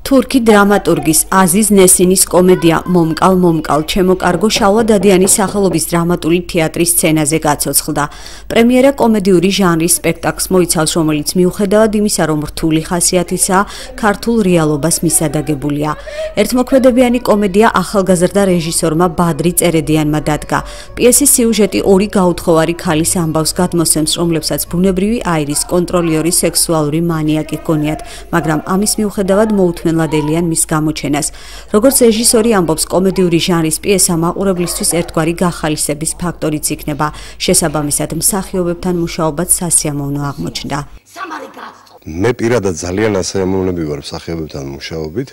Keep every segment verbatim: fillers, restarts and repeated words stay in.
თურქი დრამატურგის აზიზ ნესინის კომედია მომკალ მომკალ ჩემო კარგო შალვა დადიანის სახელობის დრამატული თეატრის სცენაზე გაცოცხლდა. პრემიერა კომედიური ჟანრის სპექტაკლს მოიცავს, რომელიც მიუხედავად იმისა, რომ რთული ხასიათისაა, ქართულ რეალობას მისადაგებულია. ერთმოქმედებიანი კომედია ახალგაზრდა რეჟისორმა ბადრი წერედიანმა დადგა. პიესის სიუჟეტი ორი გაუთხოვარი ქალის ამბავს გადმოსცემს, რომლებსაც ბუნებრივი აირის კონტროლიური სექსუალური მანიაკი ჰგონიათ, მაგრამ ამის მიუხედავად მოუთმენ ლადელიან მის გამოჩენას. როგორც რეჟისორი ამბობს, კომედიური ჟანრის პიესა მაყურებლისთვის ერთგვარი გახალისების ფაქტორიც იქნება. შესაბამისად, მსახიობებთან მუშაობაც სასიამოვნო აღმოჩნდა. მე პირადად ძალიან ასიამოვნები ვარ მსახიობებთან მუშაობით.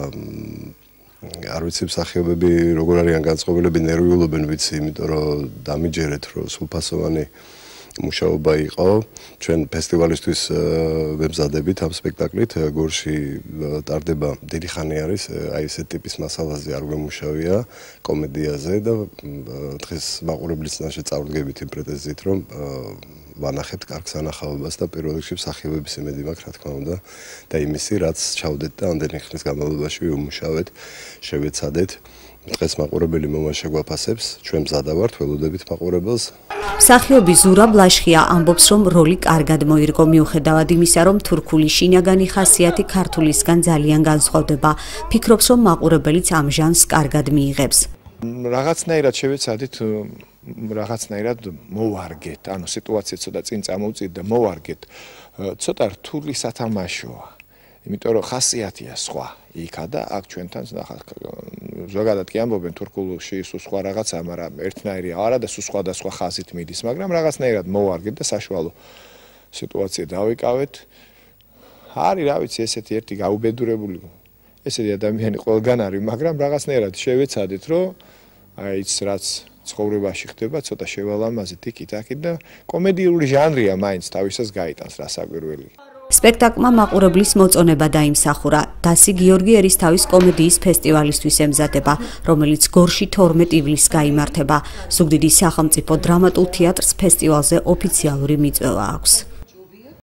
არ ვიცი, მსახიობები როგორ არიან განწყობილები, ნერვიულობენ ვიცი, იმიტომ რომ დამიჯერეთ, რომ სრულფასოვანი მუშაობა იყო. ჩვენ ფესტივალისთვის ვემზადებით ამ სპექტაკლით. გორში ტარდება დიდი ხანი არის, აი ესეთ ტიპის მასალაზე არ გვემუშავია კომედიაზე და დღეს მაყურებლის წინაშე წავდგებით იმ პრეტენზიით, რომ ვანახებთ კარგ სანახაობას და პირველ რიგში მსახიობების იმედი მაქვს, რა თქმა უნდა, და იმისი, რაც ჩავდეთ და ამდენი ხნის განმავლობაში ვიმუშავეთ, შევეცადეთ. დღეს მაყურებელი მომავალ გვაფასებს, ჩვენ მზადა ვართ, ველოდებით მაყურებელს. მსახიობი ზურაბ ლაშხია ამბობს, რომ როლი კარგად მოირგო, მიუხედავად იმისა, რომ თურქული შინაგანი ხასიათი ქართულისგან ძალიან განსხვავდება. ფიქრობს, რომ მაყურებელიც ამ ჟანრს კარგად მიიღებს. რაღაცნაირად შევეცადით, რაღაცნაირად მოვარგეთ, ანუ სიტუაცია ცოტა წინ წამოვწით და მოვარგეთ. ცოტა რთული სათამაშოა. იმიტომ რომ ხასიათია სხვა იქა და აქ ჩვენთან ზოგადად კი ამბობენ თურქულში სულ სხვა რაღაცაა, მაგრამ ერთნაირია არა და სულ სხვადასხვა ხაზით მიდის, მაგრამ რაღაცნაირად მოვარგეთ და საშუალო სიტუაცია დავიკავეთ. არის, რა ვიცი, ესეთი ერთი გაუბედურებული ესეთი ადამიანი ყველგან არის, მაგრამ რაღაცნაირად შევეცადეთ, რომ აი ის რაც ცხოვრებაში ხდება, ცოტა შევალამაზეთ იქით-აქით და კომედიური ჟანრია მაინც თავისას გაიტანს რასაკვირველი. სპექტაკლმა მაყურებლის მოწონება დაიმსახურა. დასი გიორგი ერისთავის კომედიის ფესტივალისთვის ემზადება, რომელიც გორში თორმეტ ივლისს გაიმართება. ზუგდიდის სახელმწიფო დრამატულ თეატრს ფესტივალზე ოფიციალური მიწვევა აქვს.